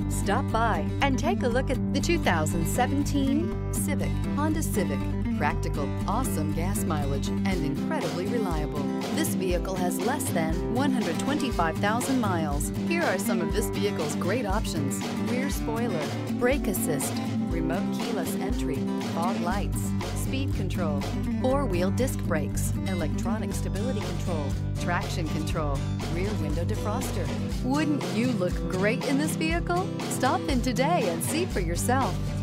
Stop by and take a look at the 2017 Civic, Honda Civic. Practical, awesome gas mileage, and incredibly reliable. This vehicle has less than 125,000 miles. Here are some of this vehicle's great options: rear spoiler, brake assist, remote keyless entry, fog lights, speed control, four-wheel disc brakes, electronic stability control, traction control, rear window defroster. Wouldn't you look great in this vehicle? Stop in today and see for yourself.